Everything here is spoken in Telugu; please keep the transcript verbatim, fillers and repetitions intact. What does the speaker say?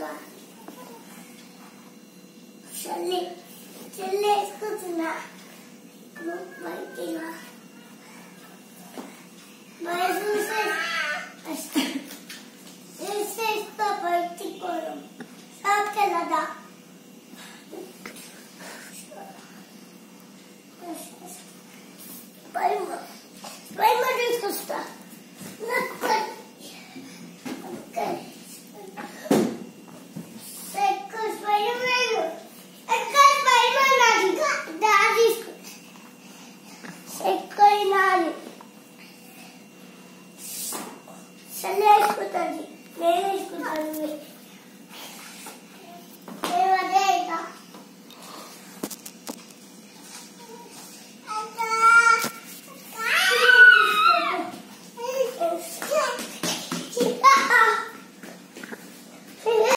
వేసుకుంటావా? చల్లి చల్లి వేసుకుంటున్నా. నువ్వు బయటికి రా. బయట చూసే వేసేస్తా బయటికి పోదాం. సాకెళ్ళదా? భయం భయం తీసుకొస్తా. చల్లి వేసుకుంటుంది, నేను వేసుకుంటాను.